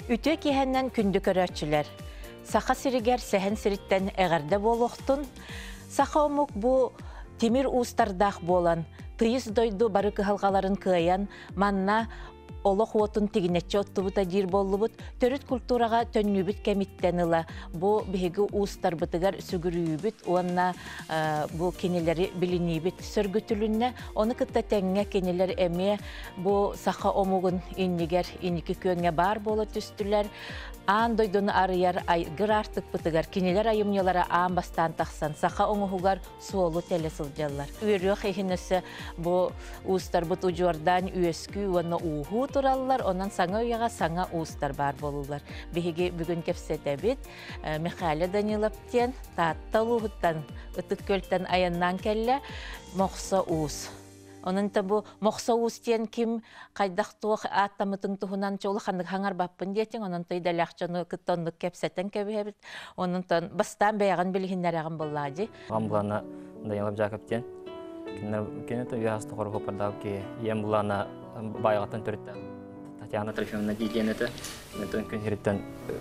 Үтө киһеннен күндү көрөчүлөр. Саха сиригер сәһен сириттен әгәрдә болохтун. Саха омук бу темир устардах болан. Тыйыс дойду бары кыһалгаларын кыян, манна олох отун тигинечче оттубута дир боллубут, төрүт культурага төннүбүт кемиттенила. Бу биһиги устар бытыгар сүгүрүүбүт, уонна бу кенелери билинибит сөргүтүлүнне, оны кытта теңге кенелер эме бу саха омугун иннигер, инники көңе бар боло түстүлер. Аан дойдуну арыяр айгыр артык бытыгар, кенелер айымнялара аан бастан тахсан, саха оңугугар суолу теле сылжалар. Үйрөк эхинесі бу устар бут ужуардан үйескү, уонна ууху тураллар, онан саңа уяга саңа устар бар болулар. Биһиги бүгүн кепсетебит Михаила Даниловтен таатталууттан ытык көлтен аяннан келле мохсо ус. Onun da bu moqsa ustiyen kim qaydaqtuq attamıtın tuhundan çoğulu xanık hangar bappın diyetin, onun da idalaqçını kıttonluk kepseten kebihebit. Onun da bastan beyagan bilginler ağın bolladı. Gamblana Daniel Jacobten. Kene to yastı qoru hopardav ki yem bulana bayaqatan törütten. Tatiana Trifyonna diyenete. Meton gün hiritten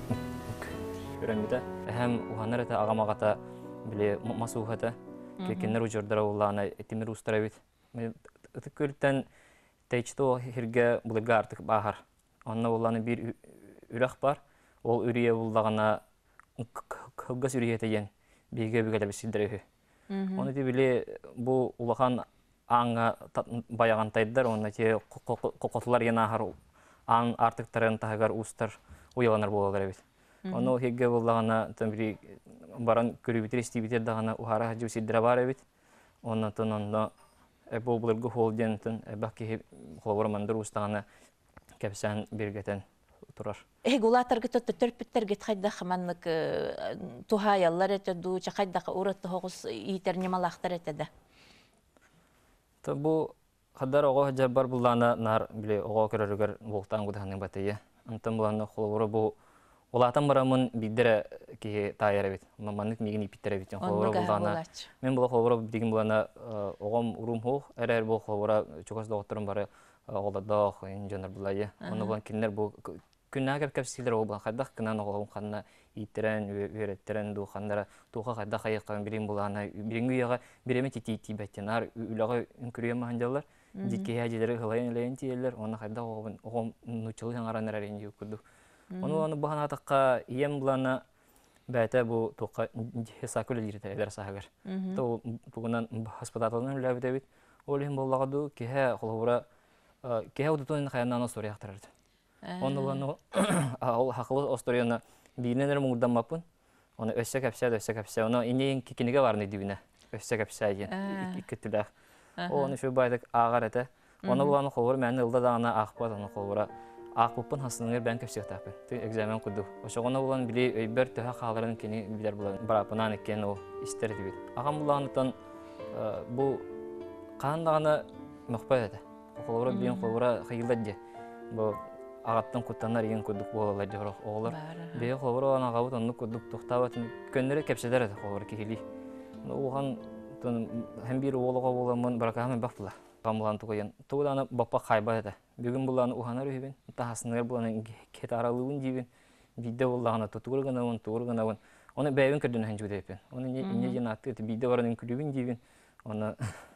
göremide. Hem uhanarata agamagata bile masuhata. Kenner ujurdara ulana etimir ustaravit. Tıkırten teçto hirge bulga artık bahar. Onna olanı bir ürək var. Ol ürüye buldağına kılgaz ürüyete yen. Bilge bilgeler bir sildireyi. Onu da bile bu ulağan ağa bayagan taydılar. Onda ki kokotular yen ahar an artık tarın tahgar ustar uyalanır boğalar evet. Onu hirge buldağına bir baran körübitir istibiter dağına uhara hacı sildire var evet. Ondan onda bu bulgu holdentın belki kolaboramandır ustana kepsen birgeten turar. Gulatar git törpütter git hayda xamanlık tuhayallar etedu çaqayda uğratı hoğuz yiternyamalaqtar etede. Bu kadar oğa jabar bulana nar bile oğa körörüger boğtan gudahanın batıyı. Antam bulana kolabora bu olatan baramın bidere ki tayar evet. Mamanlık migin ipittere biten kolabora bulana. Men bula kolabora digin bulana oğam urum hoğ. Erer bu kolabora çokas doktorun bari oğla dağ injoner bulayı. Onu bulan kinler bu günnager kapsiler oğlan kaddak kınan oğlan kanna itiren öğrettiren du kanlara tuğa kaddak ayıqan birin bulana birin güyaga bireme titi betten ar ülaga ünkürüye mahancalar. Dikki hacileri hılayan eleyen tiyeller. Onu kaddak oğam nuçulu yangaran ererin yukudu. Onu bahana takka iyem bulana bete bu tuqa hesakül edildi eder sahagar. To bugünden hospitaldan labı David. Olihim bollağdu ki he kolabora ki he udutun kayandan story aktarırdı. Onu bunu ol haklı o story'na bilinenler mungdan mapun. Onu össe kapsa onu inin kikinige var ne dibine. Össe kapsa yen. İki tülah. Onu şu baydak ağar ete. Onu bulanı kolabora men ılda dağına akpat onu kolabora. Akpıpın hasınlar ben kapsa tapın. Tu egzamin kudu. O şoğuna bulan bili öber tüha kağların kini bilir bulan. Barapınan eken o ister dibit. Ağam bulanıtan bu kan dağına mıhbet ede. Kolabora bilen kolabora hayıladı. Bu ağattan kutanlar yen kuduk boğalar diyor oğlar. Beye kolabora olan ağabut onu kuduk tuhtavatın könlere kapsalar ede kolabora kihili. Oğan hem bir oğluğa oğlamın baraka hemen baktılar. Gamlan tuğayan. Tuğdana bapa kayba ede. Bugün bulanı uhanar ühübün. Tahasınlar bulanı ket aralığın jibin. Bide bulanı tuğurganavun. Onu beyvin kırdığını hencu deyipin. Onu ne jenatı bide varanın kırıbın jibin. Onu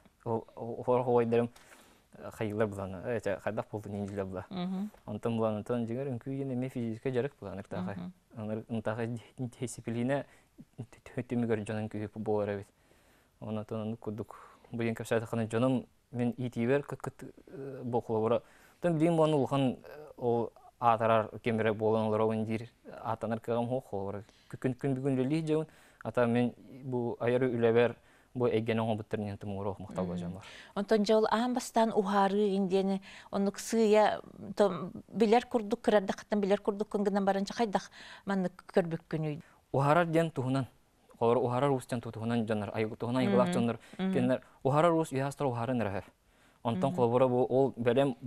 hoydarım hayırlar bulanı. Evet, kadar buldu ninjiler bula. Ondan bulanı tan jigar ünküyene me fizike jarık bulanır tağı. Onlar tağı disipline tütümü görüncanın küyüp boğar evet. Onu tan kuduk. Bu yen kapsayda kanı canım men itiver kıt boğulura. Tan bilin bunu ulhan o atarar kemere boğulanlar oyundir. Atanar kagam hoğulura. Gün lelih jawun. Ata men bu ayarı ülever bu egenin hobutların yanıtımı uğraq muhtal olacağım var. Ondan jol ahambastan uharı indiyeni onu kısıya biler kurduk kırardaktan biler kurduk kıngından barınca kaydak manı körbük günüydü. Uharar diyen tuhunan. Olur uharar ustan tuhunan canlar. Ayık tuhunan yıgılak canlar. Kenler uharar us yastar uharın rahar. Ondan kolabora bu ol berem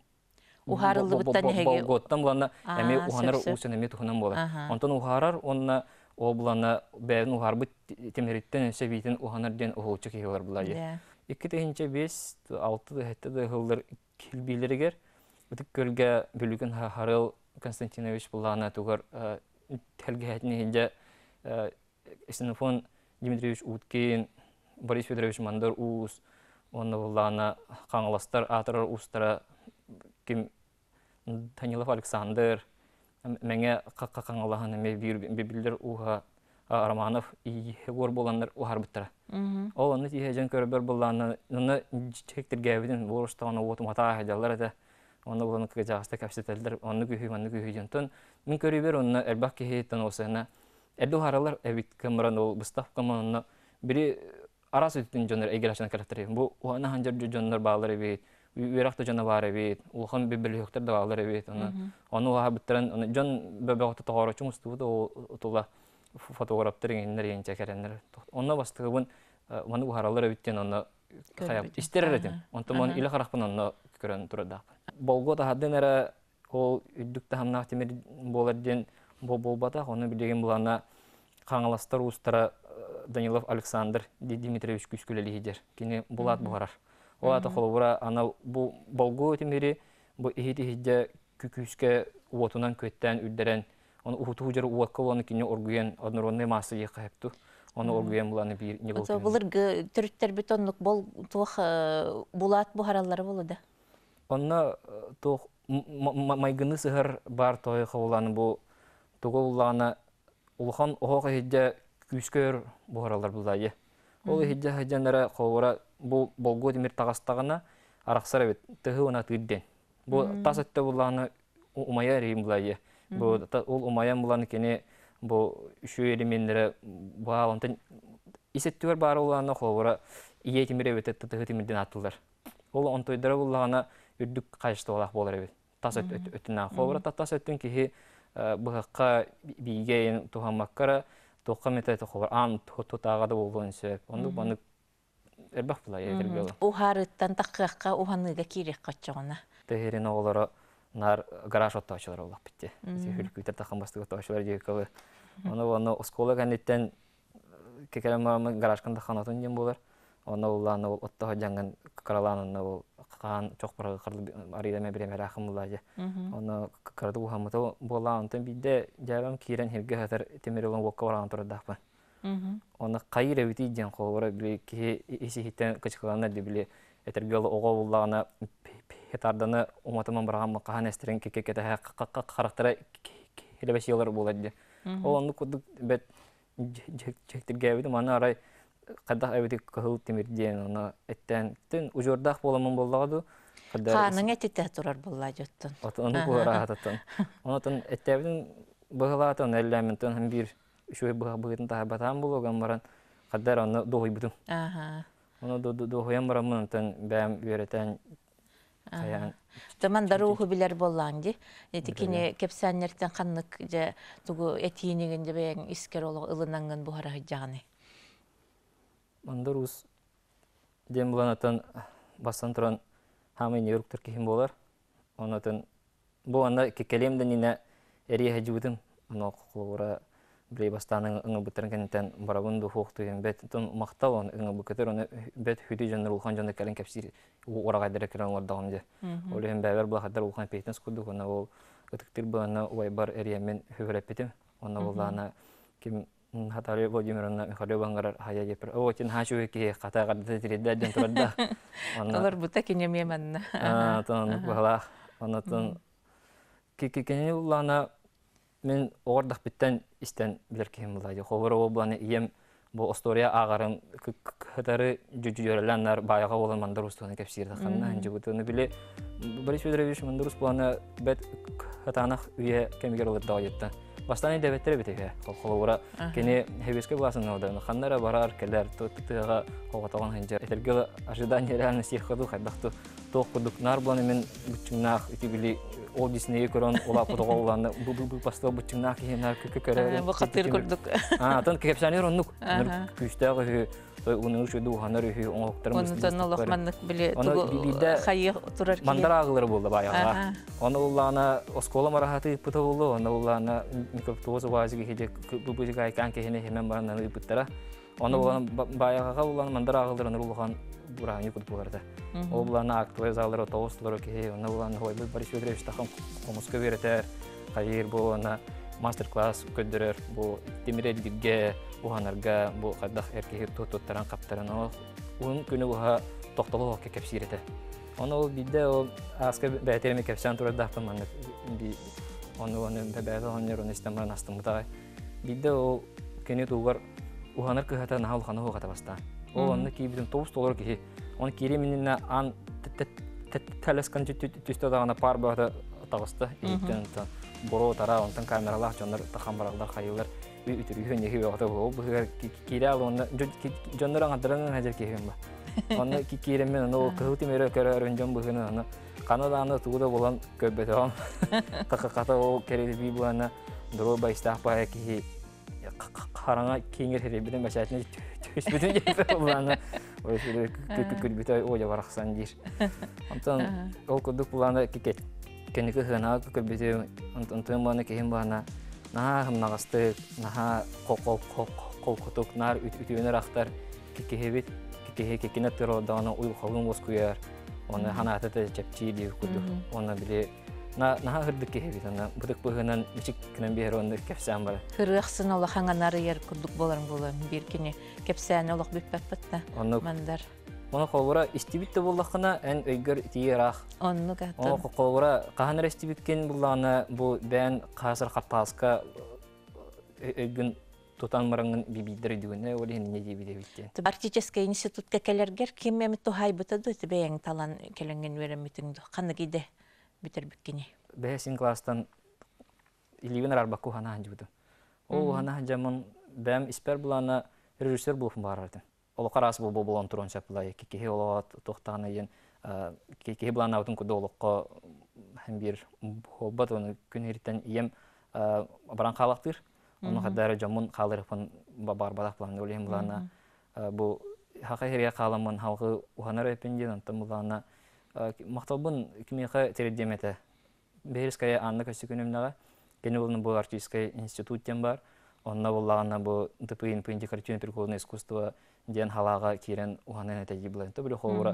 uharıldı bıttan hege. Gottan bulanda eme uhanar ustan eme tuhunan bolar. Ondan uharar onna o bulana beğen uhar bit temeritten seviyetin uhanar den oğuçuk yiyorlar bulayı. İki tehince 5, 6 hette de hıldır kilbileriger. Bitik gölge bölügen harıl Константинович буллана тугар телгәтне инде Исенофон Дмитриевич Уткин, Борис Федорович Мандар Ус, он буллана Каңластар атырар устара ким Данилов Александр, менге Каңлаһаны бибилдер уха Романов Егор булганнар ухар биттера. Ол аны тиһәҗән көрбер булланы, аны чектергәбиден Ворштаны отмата хаҗалар да. Оны булган кыҗаста капсетелдер, аны күһү мин көрүбер онны элбак кеһетен осына. Эдо харалар эбит камеран ол быстап каманны бири арас үтүн жонор эгелашан карактери. Бу уана ханжар жонор баалар эбит, уйракта жона бар эбит, улхан бибиликтер да баалар эбит. Аны ва биттен аны жон бебекте тагары чумусту да отула фотографтер ингендер янча керендер. Онна бастыгын маны бу харалар эбиттен аны хаяп истерердим. Онтон иле харакпын аны көрөн турда. Болгота хадденера ол үдүктө хамна темир боларден болбата оны билеген булана Каңластар устара Данилов Александр Дмитриевич күскүлели хидер. Кини булат бугарар. Ол ата холбура ана бу болго темири бу ихити хидде күкүскө уотунан көттен үддерен оны ухуту жер уаккаланы кини оргуен одноронный масса ехапту. Оны оргуен буланы бир не болду. Булар төрттер бетонлук бол тух булат бухараллары болду. Онна тух майгыны сыгыр бар той хавланы бу тугуллана улхан охо хидде күскөр бухаралар булдайы. Ол хидде хаҗанара хавра бу болго демир тагастагына араксар бит тыгы уна тыдден. Бу тасатта буланы умая рим булайы. Бу ол умая буланы кене бу үчү элементтери баалантын исеттер бар уланы хавра ие темире бит тыгы темирден атылар. Ол онтойдара буллагана үрдүк кайышты олақ болар бит. Тасат өтүнөн хавра тасаттын кихи быгакка бийген тухамаккара токамета тохор ан тотагада болгончу онду баны эрбак булай эгергел. Ухарыттан таккакка уханыга кирек каччагына. Техерин оголоро нар гараж отточулар олак битти. Хүлкүтер такан бастыгы отточулар жекалы. Аны оскола ганеттен кекелемама гаражканда ханатын дем болар. Аны уланы отто жанган караланын ол кан чокпурга кырды арыдаме биреме рахым булажы. Аны кырды ухамыты болаантын бидде жабам кирен херге хатар темирелон вокка баран турдакпы. Аны кайыр эбити ден колора били ки исихитен кычкалана дибили этергел ого буллагына хетарданы уматыман барган макахан эстерен кекекете карактара келебеш елер болады. Ол аны кудук бет жектиргебиди мана арай кадак эбити кыл темирден аны эттен ужордак боламын боллагаду. Каның этте турар булла жоттун. Аны бура ататын. Онотон эттебин быгалатын элементен һәм бир шуй быгытын та батан булган баран кадар аны догой бутум. Аны догоям барамын тен бәм үйрәтән аян. Тамандар уху билер болланды. Этикине кепсәннәртән ханнык же тугу этинегенде бәян искер олык ылынанган бухара хҗаганы. Мандарус дем буланатан бастан туран хамы нейроктор ким болар. Онотон бу анда кекелемден ине эри хәҗүдем. Аны кулура бли бастан ыңы бутыргандан барагунду хохту бет тон мактал он ыңы букетер оны бет хүди жанр улхан жанды кален капсир урага директорын вардагымды. Олем бәвер булахдар улхан пейтен скуду оны ол өтүктер бана уайбар эриемен хөврәпетем. Оны булана ким Хатары Владимировна Михайлова аңгар хая жепер. О, тен хачу ки катага диредден турда. Алар бута кинемемен. Тон бала. Онотон кикене улана мен ордак биттен истен билер ким булайды. Хобор обланы ием бу история агарым катары жүжүрөләннәр баяга болган мандарустаны кепсирде ханна җибутыны биле Борис Федорович мандарус планы бет хатанах үе кемгер улып даҗетте. Бастан дәветтер битеге. Холора кене хевеске басын алды. Ханнара барар келер тотыга хогатаган хәнҗә. Этергә ожидание реальности ходу хәдәхту. Токудук нар буланы мен бүтүннах итибили ол Дисней көрөн ола фотоголланы бу пастыл бүтүннах кенар көкөрө. Бу хатыр күрдүк. Тан кепсәнер оннук. Күчтәге уның шуду ханар үһү оңоктырмыз. Онтан олохманнык биле тугу хайы турар ки. Мандар агылыр булды баяга. Аны уллана оскола марахаты пута булды. Аны уллана микрофтозы вазиге хеде бубыга айкан кехене hemen барнаны ипуттара. Аны уллана баяга уллана мандар агылыр улган буран юкут буларды. Уллана актовый заллар отослар ки аны уллана хойбы Борис Федорович тахам комуска беретер. хайыр бу ана мастер-класс көддөрөр бу темирелгиге уханарга бу кадах эркеге туттаран каптаран ун күнү уха токтолоо кепсирете. Оны ол бидде ол аска бәтереме кепсан турдахтан маны би оны бәбәгә оннер истемран астымда. Бидде ол кене тугар уханар кыхата нахал хана хогата баста. Ол онны кибиден тоус толор ки он киреминне ан телескан түстөгана пар бата тагыста. Иттен боро тара онтан камералар жондар тахамбаралдар хайылар үтүрүгөн неге бата бу бугар кирал онны жондар аңдыран хажар кегем ба. Онны киремен ол кыхыты мере көрөрөн жон буганы аны Канаданы тууда болан көбөтөн. Какаката ол кереди би буана дроба истапа ки караңа кеңер херебиден башатны төшбүдүн жепе буланы. Ой күлбүтөй ой бараксан дир. Антон ол кудук буланы кикет. Кенеке хана көбөтөй антон маны кем бана. На нагасты на кол кутук нар үтүнөр актар кикехебит кикене тероданы уй халын воскуяр. Оны ханатата чепчи дип куду. Оны биле на хырдык кехебит аны будык быгынан мичик кенен бер онды кепсән бар. Хырыксын ала хаңанары ер кудук боларын болар. Бир кине кепсән алык биппәппәтте. Мандар. Оны колбора истибитте буллакына эн өйгөр тиерах. Онны гаты. Оны колбора каханыр истибиткен булланы бу бен касыр картаска өйгөн тутан мараңын бибидер дүгүнө олен не диби дебитте. Арктический институтка келергер кимме то хайбытады бең талан келенген веремитиңди. Каны киде битер биккени. Бесин класстан иливен арбаку хана анжуду. Ол хана жамын бәм испер булана режиссер булып барады. Ол карас бул болон турон чаплай кеке олот токтаны ен кеке булана утун кудолукка һәм бир хоббат оны күнеритен ем баран калактыр. Оны хадары жамын калырыпын барбадак планы олем булана бу хакыйрия каламын халкы уханар эпенден антым булана макталбын кимиха тередемете Бериская Анна Костюкуневнага кенелны бу артистский институттен бар. Онна буллагана бу ТПИН по индикативное прикладное искусство ден халага кирен уханын тәҗибелән. Төбе ховра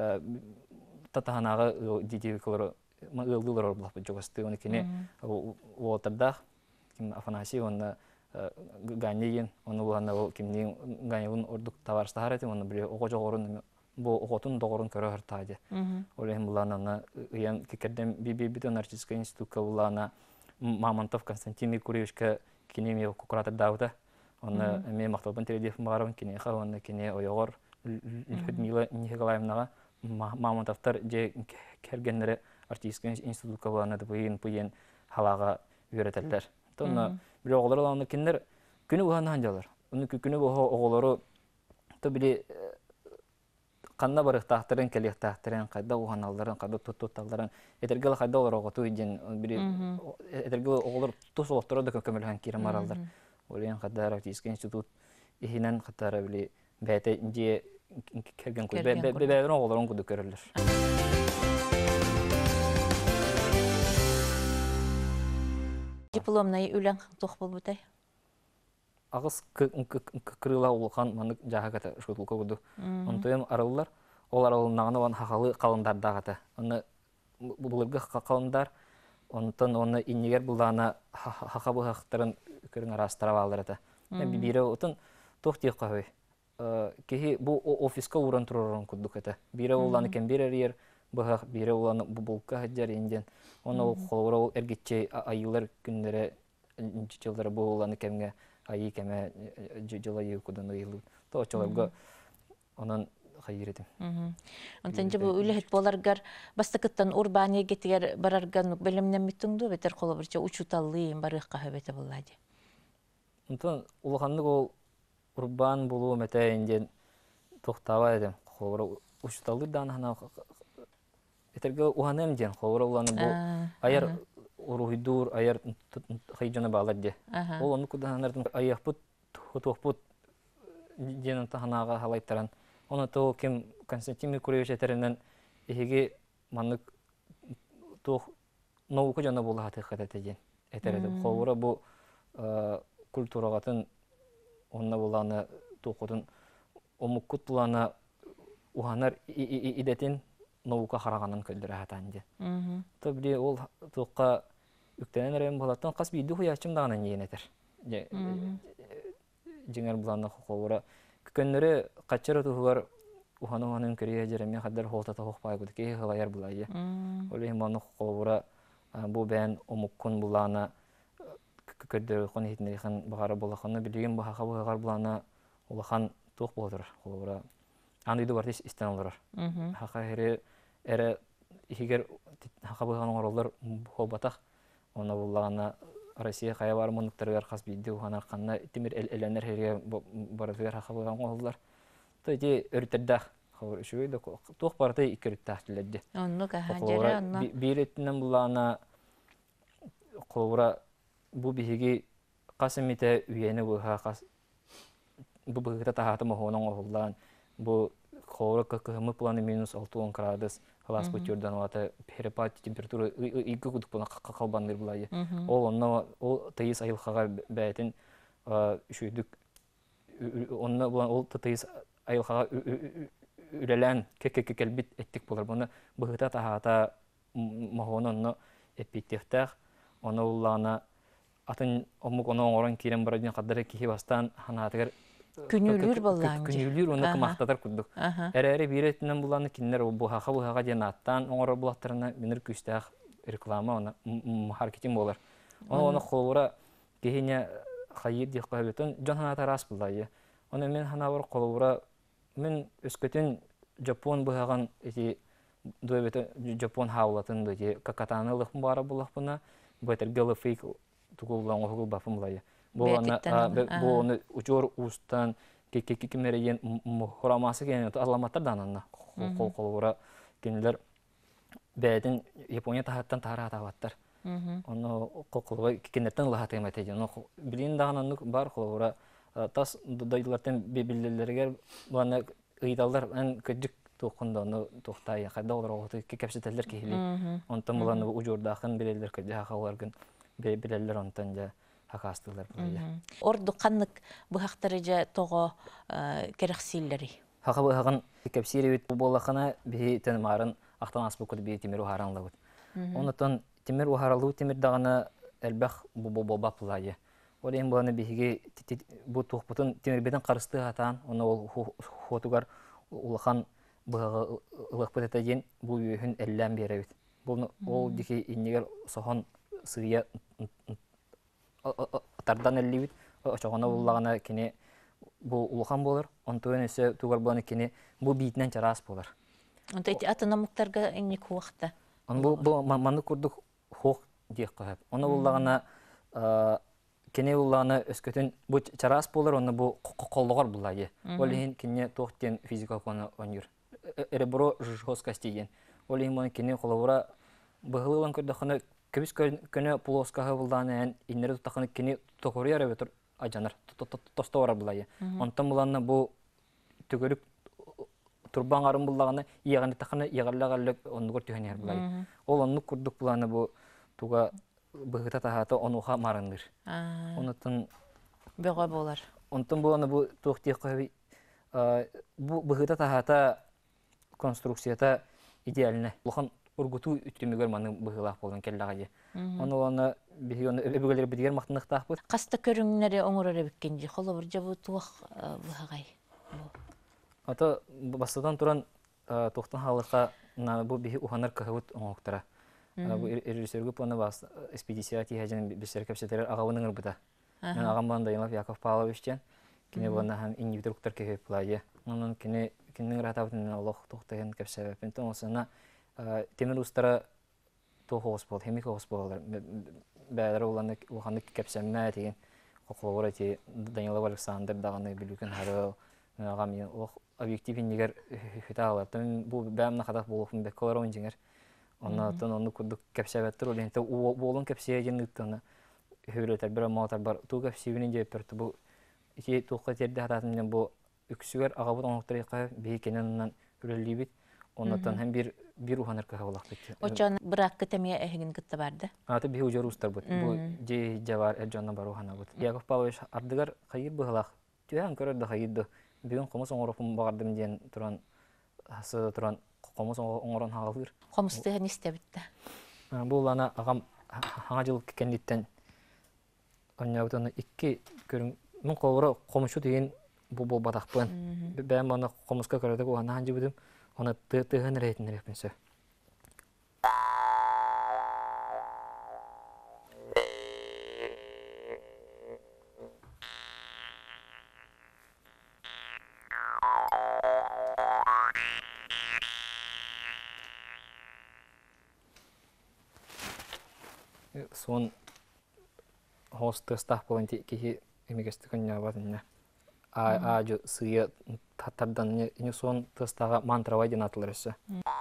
татаханага дидикалар мылдылар булып жогасты. Оны кине уотырда ким Афанасий онна ганнеген оны булганда ол кимнин ганнеген ордук таварстахараты оны биле огожогорун бу оготун догорун көрө хартады. Олем булана ям кикердем бибитон артистский институтка булана Мамонтов Константин Микуревичка кинемия кукурата даута. Оны мен макталбын теледев барам кине ха оны кине ойгор Людмила Николаевнага Мамонтовтар же кергенлери артистский институтка булана да буен халага үйрөтөлөр. Тонна бир оголор киндер күнү ухана анжалар. Уну күнү оголору то биле канна барыктактырын келектактырын кайда уханалдарын кайда тутталдарын этергел кайда олар оготу иден бири этергел оголор тусолоктор да көмөлгөн кирем аралдар. Олен кайда артистский институт ихинен катары биле бәте инде керген кой бәбәләрен оголорун куду көрөлөр. Дипломный үлән тох булбытай. Агыс кырыла улхан маны жагата шутулка буду. Онтоем араллар, ол аралнаганы ван хахалы калындардагата. Аны булырга калындар, онтон оны иннигер булдана хахабы хактарын көрүн арастырып алырды. Бире отун тохти кабы. Кеһи бу офиска уран турурун кудуката. Бире уланы кен берер бага бире уланы булка хаҗар инден. Оны ул холора эргитче айылар күннәре жылдары бу уланы кемгә айы кеме жылайы кудан ыйлы. Тоочолорго онан хайыр этим. Онтан жабы үлехет боларгар бастакыттан урбания кетигер барарган белемнен митиңду бетер колобурча учуталлы барыкка хабете буллади. Онтан улганлык ол урбан болуу мете инден токтаба эдем. Холора учуталлы дан хана этерге уханем ден холора уланы бу аяр уруйдур аяр хайжана баладде. Ол оны куданардын аяпут хутопут ден таханага халайттаран. Оны то кем Константин Микуревич этеринен эһиге маннык то наука жана була хатыката теген. Этерде холора бу культурагатын онна буланы токотун омуккут буланы уханар идетин наука хараганын көлдөрө хатанды. То биле ол токка үктенен район болаттан қас бейді хуячым дағына нейенетер. Жеңер бұланна құқылыра. Күкөннері қатчары тұғылар уханы-уханын көрия жереме қаддар холтата хоқпай күді кей ғылайар бұлайы. Олейін бұланна құқылыра бұл бән омыққын бұлана көрдері қон етінеріған бағары болақаны білеген бағаға бұғағар бұлана олақан тоқ болдыр. Андайды бар тез істен олар. Хақа әрі егер хақа бұған оралдар қолбатақ, оны болағана Россия қая бар мұндықтарығар қас бейді ұғанар қанна темір әләнер әреге баратығар хақа бұған олар. Тойде өріттердақ үшігейді тоқ барыты икеріттақ тілерді. Онны қаға жәрі онны. Бейреттінен бұлағана қолыра бұл бейге қасыметі үйені бұға бұл бұғыта тағаты мұғының оғылдан бұл қолыра көкімі планы минус 6-10 градус қалас бұттерден олаты перепад температура үйгі күдік бұлан қалбаныр бұлайы. Ол тайыз айылқаға бәйтін үшүйдік. Ол тайыз айылқаға үрелән кәлбет әттік болар. Бұны бұғыта тағата мұғының оны әппеттектәқ. Оны ұллағына атын омук оны оңырын керен барадын қаддары кейі бастан ханатығыр Күнүлүр боллаң. Күнүлүр оны кымақтатар күрдік. Әрі беретінен бұланы кинлер бұғаға ден аттан оңыры бұлақтарына мінір күстәқ реклама, маркетинг болар. Оны қолуыра кейіне қайыр дейқ қабетін жон ханаты рас бұлайы. Оны мен ханавыр қолуыра мен өскөтін Жапон бұғаған Жапон хауылатын какатаны лықпын бары бұлақпына бәйтір гылы фейк тұғылған оғыл бапын бұлайы. Бұл оны ұчор ұстан кекемереген мұхырамасы кенен аламаттардан анна қол-қолуыра кенелер бәйдің Япония тағаттан тағыра атағаттар. Оны қол-қолуға кекенерттен лағатайым әтейді. Білейін дағын анны бар қолуыра тас дойдылардан бебелелергер бұланы ұйдалдар ән көджік тоқында оны тоқтай. Қайда олар оғыты кекепсетелер кейлі. Онтан бұланы ұжордақын белелер көджі хақаларғын белелер онтан жа хақастылар бұлайы. Орды қаннық бұғақтары жа тоғы керексейлері? Хақа бұғағын кекепсері өт болақына бей тәнімарын ақтан аспы көді бей темір ұхаранлы өт. Онытын темір ұхаралы темір дағына әлбәқ болбап бұлайы. Ол ең бұланы бейге бұл тұқпытын темір беден қарысты атан, оны ол хотуғар ұлақан бұғағы ұлықпыт әтәген бұл үйін әллән бері өт. Ол деке инегер соған сүйе тардан әлі өт. Оғана бұлағына кене бұл ұлақан болыр. Онтуын өсі туғар бұланы кене бұл бейтінен жарас болыр. Онта атына мұқтарға әне көуақта? Бұл маңды көрдік хоқ дейік қойып. Оны бұлағына кене ұлағына өскөтін бұл жарас болыр, оны бұл қолығар бұлайы. Ол ең кене тоқтен физикалық оны өнер. Эребро жосткость деген. Ол ең оны кене қолығыра бұғылылан көрдіқыны көбіс көне плоскаға бұлданы ән инері тұтақыны кене тоқыры әрі өтір ажанар, тоста орар бұлайы. Онтан бұланы бұл түгірік тұрбан арын бұлағына еғаны тақыны еғарлағарлық оны көр түйен ер бұлайы. Ол оны көрдік бұланы бұл туға бұғыта тағаты онуға марыныр. Онытын Бөға болар. Онтан бұланы бұл тоқтиық қойы бұғыта тағаты конструкцията идеальны. Бұлған ұргуту үттімігер маны бұғылақ болын келлағайы. Оны өбігілер бідігер мақтынықтақ бұд. Қаста көріңнері оңырары бүккенде, қолы бір жабы туақ бұғағай. Ата бастыдан тұран тоқтан халыққа бұл бігі ұғанар кығығыт оңықтыра. Режиссергі бұны бас экспедиция тейхәжін бішер көпсетері ағауының ұрбыда. Мен ағам бұлан дайынлап Яков Павловичтен, кене бұлан ағам индивидуалықтар көхеп бұлайы. Оның кеннің ратабытын олық тоқтайын көпсебеппен. Осына темір ұстара тоқ оғыз болды, хемик оғыз болдылар. Бәлері олғанды көпсемме деген қоқылығыр әте Данилов Александр дағаны білукен харыл. Ағам объективен егер хүті аларды. Бұл бәміна қадақ болуқын бәккалар ойын жеңер. Оны күрдік көпсебеттір. Олың көпсебетін үттіні хөйлетер бір амалтар бар. Тұл көпсебінен жеп бірді. Бұл тоққа терді хататымен бұл үксігер ағабыт оңықтыр еқі бейкенінен үрелі бет. Оннан һәм bir uhanır kahvalak bitti. Oçan bırak kıtamaya ehgin kıtta vardı. Atı bir ucar ustar bu. Bu cevar ercanna bar uhana bu. Yakov Pavlovich ardıgar hayır bıhlak. Tüyan körür de hayırdı. Bugün komus oңорofum bağırdım diyen turan hası turan komus oңорон hağılır. Komus tühen iste bitti. Bu lana ağam хаңа жыл кендиттен оннябытаны икки көрүм мен колора комушу деген бу батакпын. Бәм аны комуска көрөдө уана ханжы будум. Оны тыгын рейтин репенсе. Сон хостастах полонти кихи эмигести коннябатынна. Ажу сыя татардан не сон тастага мантравай ден атылырысы.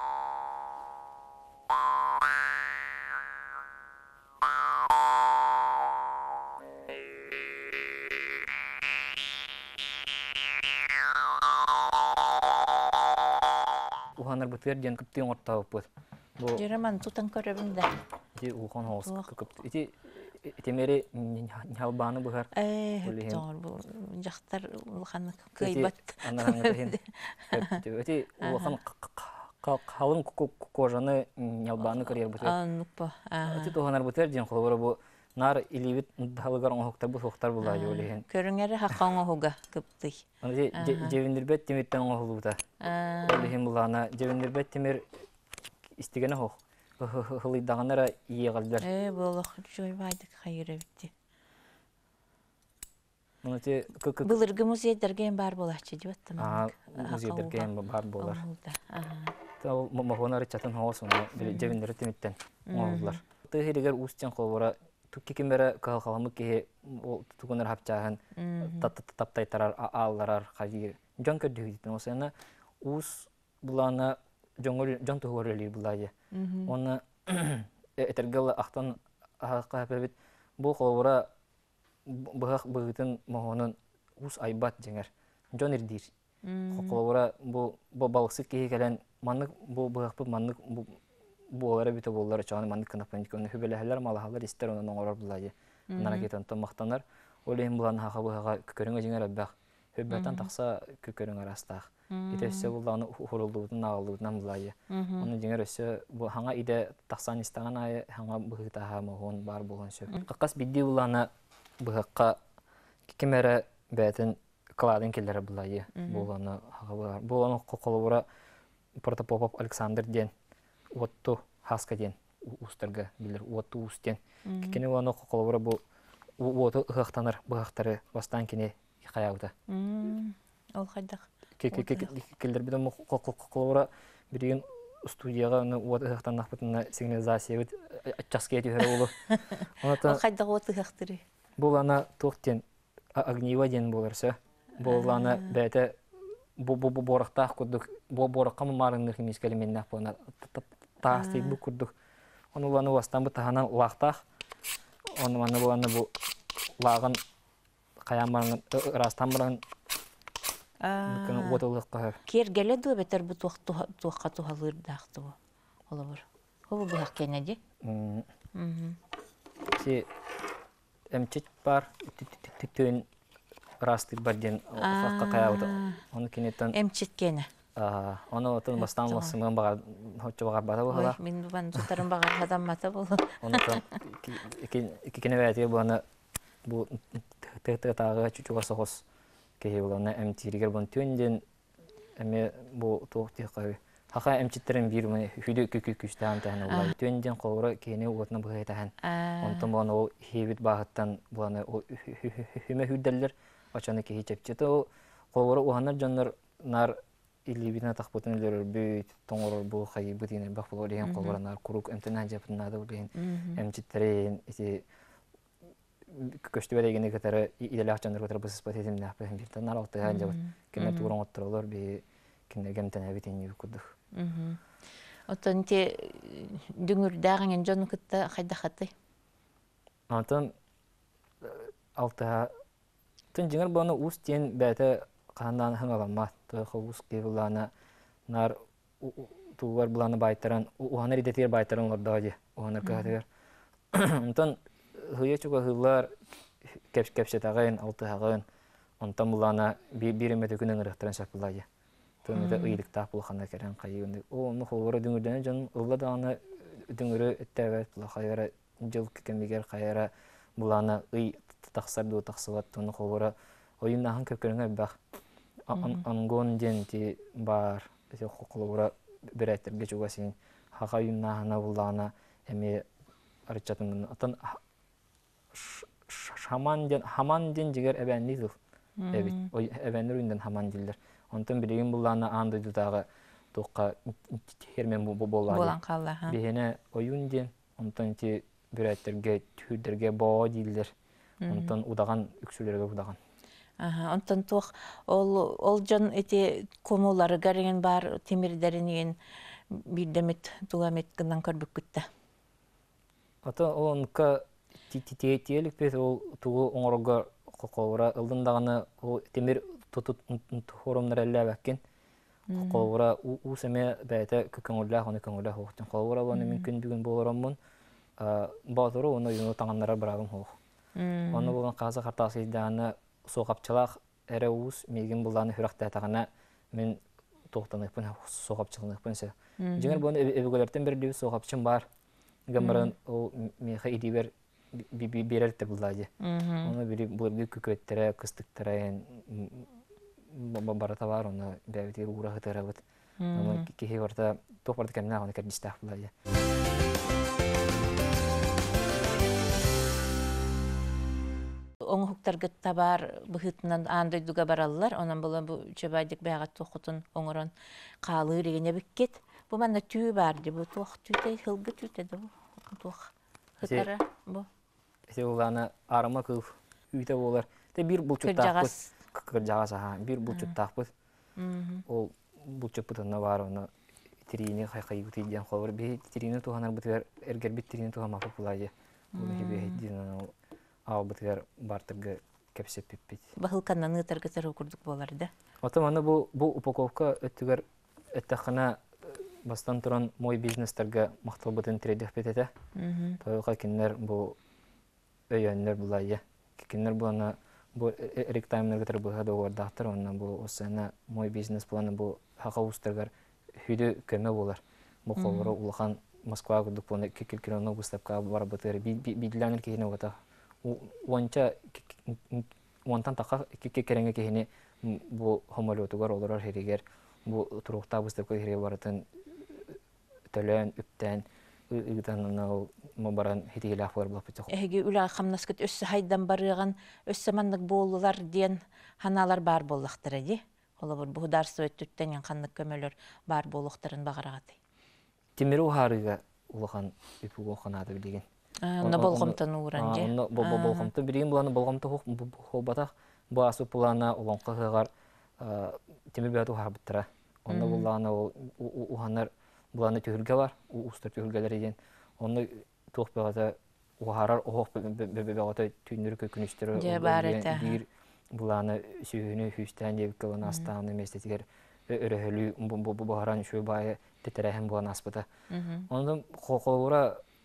Уханар бутер ден кыптын ортабы бут. Жереман тутан көрөбүм да. Ити ухан хост кып. Ити темери нялбаны быгар. Тор бу жактар улханы кыйбат. Анан хин. Ити ухан калын кожаны нялбаны көрөр бутер. Анупа. Ити туханар бутер ден холбора бу нар иливит далгар оңоктар бу соктар булай олеген. Көрүңөр хаккан охуга кыпты. Ити жевиндирбет темиттен оңолута. Олеген булана жевиндирбет темир истигене хох. Хылыйдағанара иегалдар. Болох жой байдык хайыр битти. Мунати Былыргы музейдерге бар болачы деп аттым. Музейдерге бар болар. Та махонары чатын хавасын жевиндер темиттен оңолдулар. Тыгыргер устен колбора туккикембере калкаламы ке тугунар хапчаган таптай тарар алларар хажир. Жон көрдүгүтүн осена ус булана жон тугорели булайы. Оны этергел ахтан ахкапебит бу колбора быгытын махонун ус айбат жеңер. Жон ирдир. Колбора бу балыксы кегелен маннык бу быгакпы маннык бу олара бите боллар чаны маннык канапанчы көне хөбеләһәләр малахалар истер онун оңорор булайы. Нара кетен томактанар. Олем булан хагы көрөңө жеңер абак. Хөббәтән такса көрөң арастак. Итесе буланы хурулдуутун агалдуутун булайы. Оны жеңер өсө бу хаңа иде таксан истаган ай хаңа быгытаха могон бар болгон сөп. Какас бидди буланы быгакка кемере бәтен кладын келдер булайы. Буланы хага бар. Буланы колбора протопоп Александр ден отту хаска ден устарга билер отту устен. Кене буланы колбора бу оту ыхтанар быгактары бастан кине каябыта. Ол хайдак. Келдер бидем колбора бирген студияга вот ыхтанак бутуна сигнализация бит ачаскет йөрө болу. Ол хайдак оту ыхтыры. Булана токтен огниева ден боларса. Булана бәте бу борактак курдук. Бу боракка марын химискали меннәк бона тасты бу курдук. Оны буланы вастан бу таханан лактак. Оны маны буланы бу лагын каяман растамран Көн отылыкка. Кергеле ду бетер бу туакка тухалыр дакты бу. Олабыр. Ол бу хакенеди. Си эмчит бар түтүн растыр барден факка каябыта. Оны кинеттен Эмчит кене. Оны отын бастан ласымын багар хоччо багар бата була. Мен бан тутарын багар адам мата бул. Оны кине бәте буны бу тагы чучуга сохос кеһилана эмтиригер бон төнден эме бу тохти кай. Хака эмчиттерин бир мен хүдө күкүстан таны улай. Төнден колора кене отны быгайтан. Онтон бону ол хебит багыттан буны хүмө хүдделер ачаны кеһи чепчете ол колора уханар жаннар нар илибина тахпутынлер бит тоңорор бу хай битине бак болор деген колора нар курук эмтенан жапына да деген эмчиттерин ити көстүбелегене кетер иделак жандар кетер бус спатетим напен биртен наралты ханжа кеме турон оттурулар би кинеген тенебитин юкуду. Отон те дүңүрдагын жону кытта хайда хаты. Антон алта тен жиңер бону устен бәте кандан хаңалама тохус кебулана нар тугар буланы байтаран уханар идетер байтаран лордади уханар катер. Антон Хыячуга хыллар кепсе тагын алты хагын онтан булана бириме төкүнөн рахтаран шапылайы. Төмөдө ыйлык тапыл хана керен кайын. О, ну холора дүңүрдөн жон ылла даны дүңүрө эттебет ла хайра жыл кемигер кайра булана ый тахсарду тахсылат туны холора ойыннахан көкөрүңө бак ангон ден ти бар холора береттерге чугасин хага ойыннахана булана эми арчатын атын хаман ден жигер эбеннидил эбит ой эбеннүрүндөн хаман дилдер онтон билигин булана андыды дагы тукка термен боллар Болан калла, ха. бихене oyun ден онтон ти береттерге түрдерге боо дилдер онтон удаган үксүлөргө удаган Онтон тух ол жон эти комулары гареген бар темирдеринен бидемит тугамет гынан көрбүккүттө. Ата онка тиелик бет ол тугу оңорго коколора ылдындаганы ол темир тутут хоромнар эллебеккен коколора усеме бете көкөңөллө хоны көңөллө хоктун коколора бону мүмкүн бүгүн болоромун баатыры оны юну таңаннара барабым хох. Оны болгон каза картасы даны соғапчылақ әрі уыз меген бұланы хүрақтатағына мен тоқтанықпын, соғапчылықпын сә. Жеңір бұны өбігілерден бірді соғапчым бар. Гамырын ол меха идебер берерді бұлайды. Оны бұлды күкөттері, қыстықтары барата бар, оны бәуітер ұрағы тұрабыд. Оны кехе барда тоқпарды кәміне ағаны кәрдістақ бұлайды. Оңуктарга табар быхытынан андойдуга бараллар, онан болан бу чөбайдык бәгат тоқутун оңорон каалы регене биккет. Бу манна түү барды, бу тоқ түйте, хылгы түйте де бу тоқ. Хытара бу. Эсе уланы арыма кыл үйте болар. Те бир булчуттакпыт. Кыржагас аха, бир булчуттакпыт. Ол булчуттакпытына бар, оны тирини кайкай утыйден колор. Би тирини туганар бутер эргер бит тирини туган мапы булайды. Бу хибе хиддин ал бутер бартырга кепсеп пиппит. Бахылканнан ытарга тару курдук болар да. Отаманы бу упаковка өттүгөр эттахана бастан туран мой бизнестерге мактал бутын тредих бетете. Тойга кинер бу өйөннөр булайы. Кинер буна бу эрик таймнер гетер бу хада ордактыр, оннан бу осана мой бизнес планы бу хакаустергер хүдө көмө болар. Бу колору улахан Москва гудук планы кекелкерон августапка бар бутер бидланер кене ота. Уанча уантан тақа кереңге кехіне бұл хомолетугар олар херегер бұл тұруқта бұстапқа хереге баратын төлен, үптен, үгітанын баран хетегелі ақпар бұлақ бітіқ. Әге үлі қамнаскөт өссі хайдан барыған, өссі мандық болылар ден ханалар бар болықтыр әде. Ола бұл бұғдарсы өттіттен қанлық көмелер бар болықтырын бағарағаты. Темері ұхарыға ұлыған үпігі оқынады білеген. Оны болғымтын ұғыран же? Оны болғымты. Бірген бұланы болғымты қолбатақ. Бұл асып бұланы ұланқы ғығар темір бәді ұға бұттыра. Оны бұланы ұғанар бұланы түйілге бар. Ұстыр түйілгелер еген. Оны тоқ бәғата ұғарар ұғық бәғата түйіндері көкіністері. Бір бұланы сүйіні хүстен дебікке оны астағыны местетігер өріхілі бұғаран шөй байы тетірәхін бұланы аспыда. Ондан қолғыра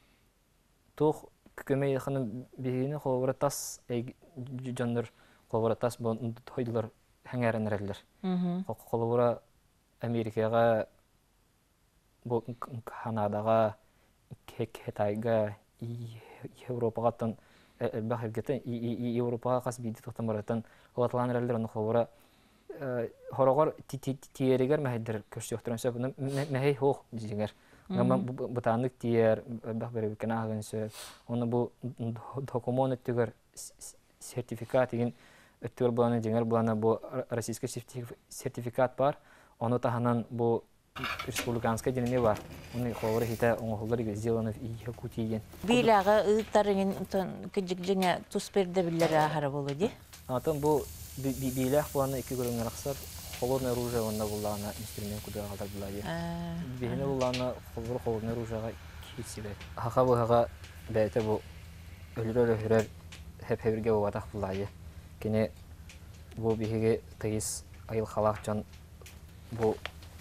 Тух көмей ханım бигини холора тас жоннор холора тас бон тойдулар хәңәренерләр. Холора Америкага бу Канадага Китайга Европага тан бахыргытын Европага кас биди тохтамаратын латланерләр аны холора хорогор тиерегер мәһәдер көчөктөрөнсө буны мәһәй хох дигәр. Гама бутанлык тиер бахбere кенагынсы. Оны бу документ өттүгөр сертификат деген өттүгөр буланы жеңер буланы бу российский сертификат бар. Оны таханан бу республиканская денеме бар. Оны ховары хите оңголлар сделаны в Якутии. Билага ыттарын кыжык-жеңе тусперде биллер ахара болу ди. Атан бу билах буланы iki көрүнгөн аксар холодное оружие онда булана инструмент куда алдар булайды. Бихине булана холодное оружиега кисилет. Хака буга бәйте бу өлөрө хүрер хеп-хебирге ватак булайды. Кине бу бихиге тыйыс айыл халакчан бу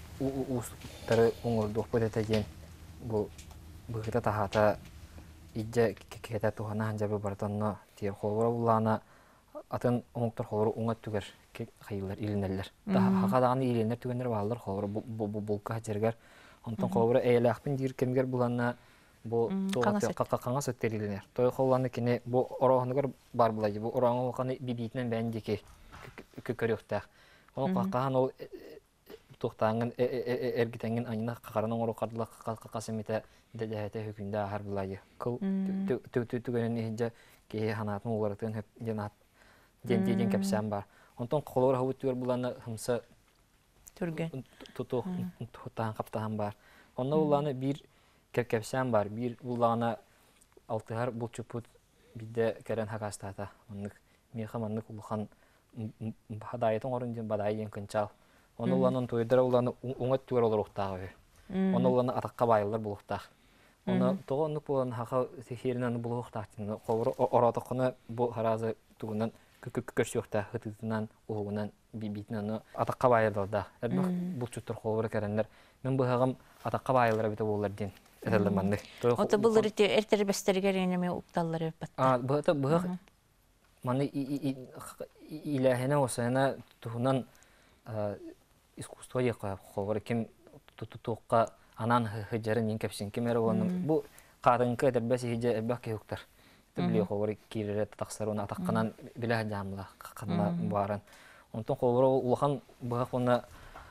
устары оңордук бөтетеген бу быгыта тахата ижже кекета тухана ханжабы бартанна тиер холора булана атын оңоктор холору оңат түгер хайылар илинерлер. Хакадаганы иленер түгенер баллар холору булка хатергер. Онтон холору эйлакпин дир кемгер булана бу каңа сөттерилер. Той холланы кине бу орогыныр бар булай. Бу орогын каны бибитнен бәндеке көрөктәк. Ол какахан ол тухтаңын эргитеңин айына какарының ору кардылак какасымыта дәдәте хөкүндә хар булай. Кыл түгөнен инде ке ханатын олардан хөп жанат ден кепсәм бар. Онтон колор хавут түр буланы хымса түрген. Туту тутан каптан бар. Онда уланы бир кепсәм бар. Бир уланы алтыгар булчупут бидә кәрән хакастата. Онны мехаманны улхан бадайытын орындын бадайын кынчал. Оны уланын тойдыра уланы уңат түр олар уктагы. Оны уланы атакка байлар булуктак. Оны тогонны булан хака сехеринен булуктак. Колор оратыкны бу харазы тугунан көккөрсөктә хытытынан угунан бибитнаны атакка байларда. Бу чуттыр колор кәрәннәр. Мен бу хагым атакка байлар бит булар дин. Этелмәнне. Ота булыр ите эртер бестергә генеме укталлар бат. Бу маны иләһенә осана тугунан искусство яка ховар кем тутукка анан хыжарын инкепсин кемер оның бу кадынкы дәрбәсе хиҗә бәке юктыр. Тибли ховар кире татаксарына атакканан билә jamla кадна барын. Онтон ховар улхан бу хона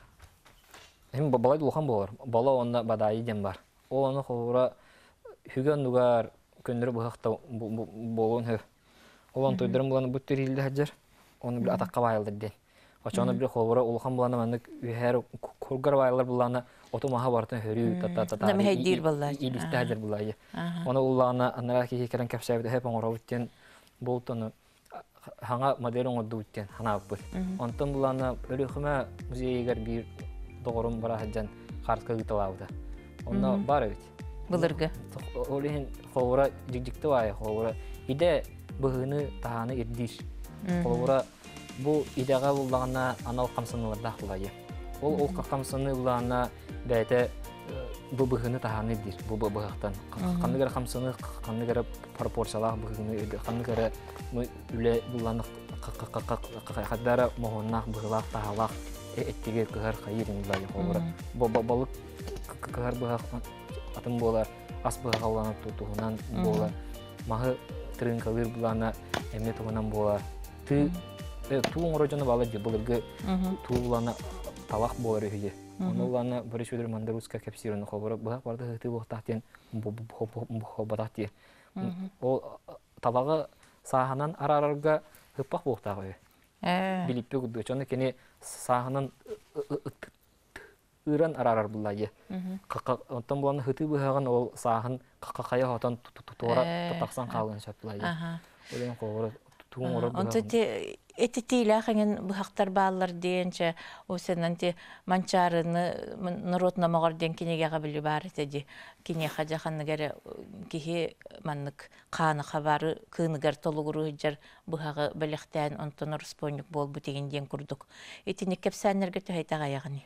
Hem balay улхан булар. Бала онда бадай дем бар. Ол аны ховара хүгән дугар көндүр бу хакта болон хэ. Ол аны тойдырым буланы бу терилде хаҗар. Оны бир атакка байлды ди. Ачаны бир ховара улхан буланы маны һәр кургар байлар буланы отомаха бартын хөрү тата. Нәме хайдир баллар. Илисте хаҗар булай. Оны улланы аннара ки керен капсабыды һәп оңравыттен болтоны хаңа моделен одуттен хана бу. Онтон буланы өрөхмә музейгер бир doğrum bara hajan qarska gıtalawda. Onda бар бит. Булырга. Олин ховра жигжикте бай ховра. Иде быгыны тааны ирдиш. Ховра бу идега булганда анал камсынларда булай. Ол камсыны булганда бәйте бу быгыны тааны ирдиш. Бу быгыктан. Кандыгар камсыны кандыгар пропорциялар быгыны кандыгар үле булганда кадара mohonnak быгылак таалак эттиге кыгар хайырын булай ховра. Балык кыгар быгак атым болар, ас быгак алганып тутугунан болар. Махы трынкалыр булана эмне тугунан болар. Туң рожоны бала ди булыргы туулана талак болар үйе. Онулана бир шөдөр мандаруска кепсирын ховра быгак барды хыты бохтактен бобатати. Ол талагы саханан арарга хыппак бохтагы. Билиппе гудду чоны кени саханын ыран арарар булай. Онтон буланы хыты быгаган ол сахан какая хатан тутора татаксан калган шаплай. Олен когор туң орып. Онто те этитиле ханген быхактар баалар денче осенан те манчарыны народна магарден кинеге били бар теди. Кине хаҗа ханныгары кихи маннык каны хабары кыныгар толугуру жар быхагы белектен онтон респондик бол бу дегенден курдук. Этине кепсәннәргә тәһәйтәгә ягыни.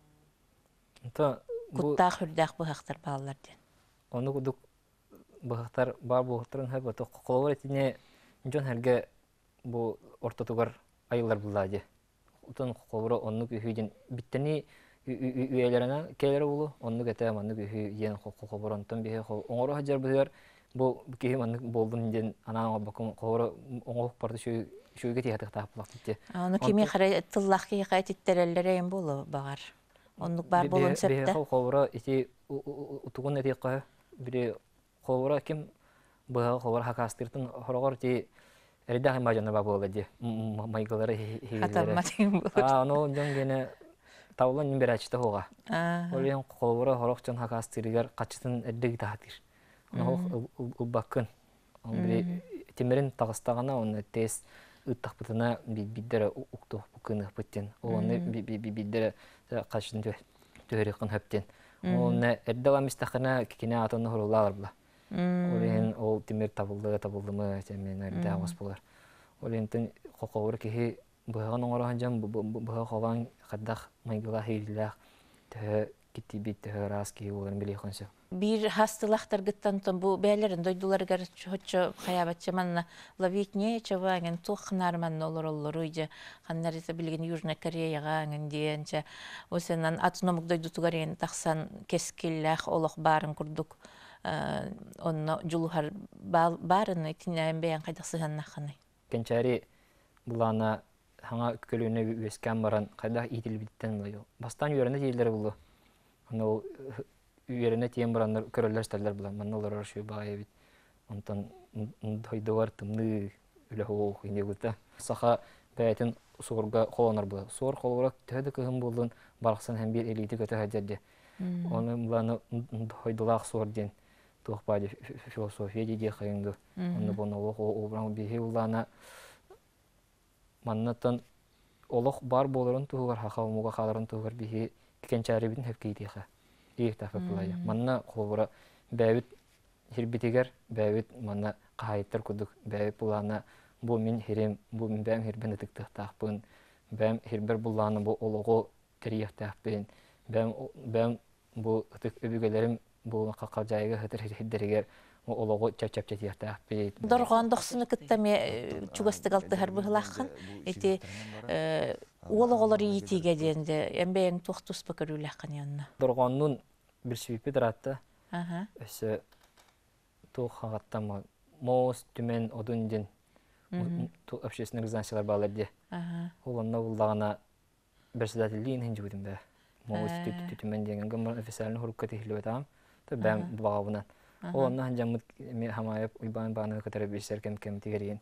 Кутта хүрдәк быхактар баалар ден. Оны кудук быхактар бар быхактарын һәр бата колор этине жон һәргә бу ортотугар айылар булады. Утын колор онны күһүден биттени үелеренә келер булу, онны гәтә манны күһү ен колоронтан бихе оңоро хаҗар булар. Бу кеһи манны болдун ден анаңа бакым колор оңох барды шуйга тиһәтә таплак дитте. Аны кеме хәре тыллах ки хәйттерәләре ем булу багар. Онлук бар болон сәптә. Бе колора ити утугун этекка бире колора ким бага колора хакастыртын хорогор ти эрдәһин баҗаны ба булды. Майгалары хиләре. Аны жангене тавлан берачта хога. Олен колора хорогчан хакастыргар качтын эрдәги таатыр. Аны убакын. Аны тимерин тагыстагана оны тез ыттакпытына биддере укту букыны беттен. Оны биддере качтын төрөкөн хөптен. Оны эрдәгә мистахына кине атыны хорулар була. Олен ол тимер табылдымы темен эрдә авыз булар. Олентен коковыр ки быган оңорган жам быга калган каддах майгыла хейләк тә gitti bitti höras ki olan biliyorsun. Bir hastılaqtar gittanton bu beylerin doydulargar hoçço hayabatça manna lavitne çavangen toqnarman olur uyca hannarisa bilgin Южная Кореяга ngенденче осенан атномук дойдутугарын тахсан кескиллах олох барын курдук онно жулухар барын итинен бейен кайдаксыганнаханы Kençari bulana hanga kölüne vesken baran kayda itil bitten oluyor. Bastan yörene değiller buldu. Onu yörene tiyen baranlar körüller isterler bulan. Ben olur şu bayi bit. Ondan doydu var tımlı öyle ho yine gutta. Saha beytin sorga kolanar bula. Sor kolarak tehde kıhım buldun. Baraksan hem bir eliti kötü haceddi. Onu bulana doydulak sor den. Tuhbadi filosofiya diye kayındı. Onu bunu o bran bir bulana Mannatan olaq bar boların tuğar haqamuga qaların tuğar bihi kençari bitin hepkeydiha. İlk tafa bulaya. Manna qolbura bäbit hirbitiger bäbit manna qaytlar kuduk bäbit bulana bu min hirim bu min bäm hirben etikti taqpın bäm hirber bulana bu ologo teriyah taqpın bäm bu ıtık öbügelerim bu qaqajayga hatir hidderiger o ologo çap taqpın Dorgan doqsunu kittame çugastыгалты harбыhlaqan эти ологолор итиге денде эмбең тохтус пакырулақан янна Dorganun bir süpi daratta öse toxaqattama mos tümen odundin to общественных организациялар балады олонна булдагана председательлин хинҗи будым бе мос тümen деген гомор официальный хурукка тихлебетам то бәм багабынан олонна ханҗамыт ме хамаяп уйбан баны катары бисер кем тигерин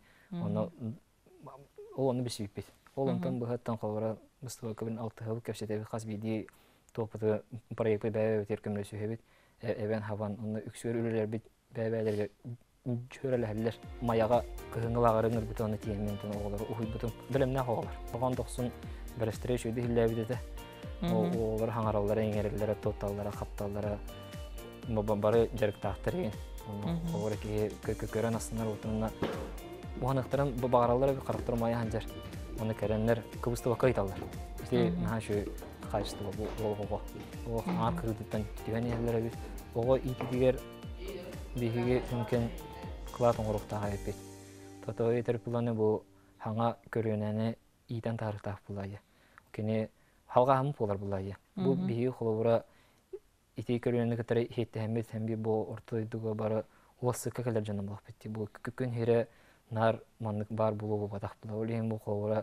олонны bir süpi олонтан бухаттан калгыра мустава кабин алты хыл кепсете хас биди топты проекты бәбе теркемләшү хәбит эбен хаван онны үксөр үлелер бит бәбәләргә чөрәләрләр маяга кыһыңлагарыңыр бит аны тиементен оглар уй бутым белемнә хагалар. Баган 90 бер стреш үди хилләбидә. Олар хаңаралар эңерләр тоталлар капталлар мобамбары жарык тактырын. Олар ки көкөрән астыннар утынна. Буганактарым бу багаралар бит карактырмая ханҗар. Аны кәрәннәр күбүстә вакыйталар. Ите нашу кайсты бу олгого. О хаңар дигән ярлар бит. Ого итигер биһиге мөмкин клаатын урукта хайып. Тотой терпуланы бу хаңа көрөнәне итан тарыхта булайы. Кене халга хам булар булайы. Бу биһи холовра ити көрөнәне кәтәре хетте хәмбет хәмби бу ортойдуга бары осы кәкәләр җанымлык битти. Бу күкөн хире нар маннык бар булу батак була. Олен бу холовра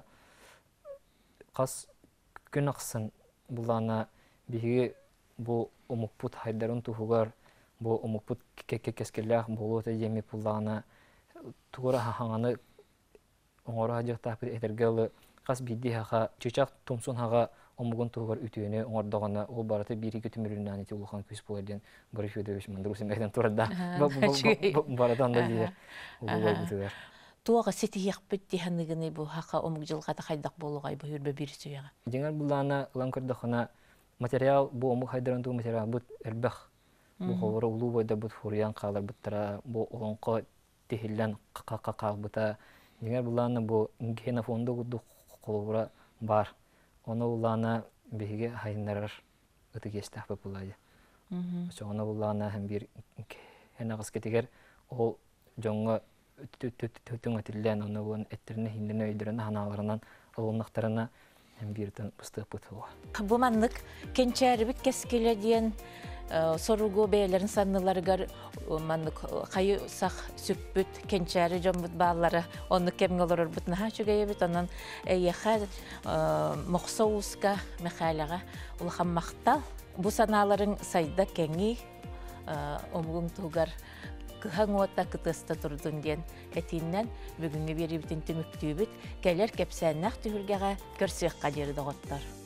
кас күн аксын булана биһиге бу умукпут хайдарын туһугар бу умукпут кескеллах болот еми пуллана тугора хаңаны оңора хажыктап этергел кас бидди хака чучак тумсун хага омугун тугар үтүөнө оңордогона ол бараты бири көтүмүрүнөн ити улхан күс болден бары федович мандрусен айдан турда барадан да дир улугай бутугар туага сетиях битти ханыгыны бу хака омук жылга да кайдак болгай бу үрбө бир сүйага жеңер булана ланкырдахына материал бу омук хайдаран ту материал бут эрбах бу ховора улуу бойда бут фуриян калар буттара бу олонко тихиллен какак бута жеңер булана бу генофондо гуду колора бар оны улана биге хайнарар өтөгестах булай соны улана һәм бир хенагыс кетигер ол жоңго төтүң атылдан оны бун эттерне хиндене өйдөрөн ханаларынан олоннактарына һәм бирден бустык бутуга бу маннык кенчәр бит кескеле диен соругу бейлерин санныларыгар маннык кайы сах сүппүт кенчәре жомбут баалары оны кемге олорор бутна хачугая бит анан эйха мохсоуска мехалага улхан мактал бу саналарын сайда кеңи омгун тугар кыхаңуатта кытыста турдун диен этиннен бүгүнгө берибитин түмүктүүбүт келер кепсәннах түһүлгәгә көрсөк кадер доготтор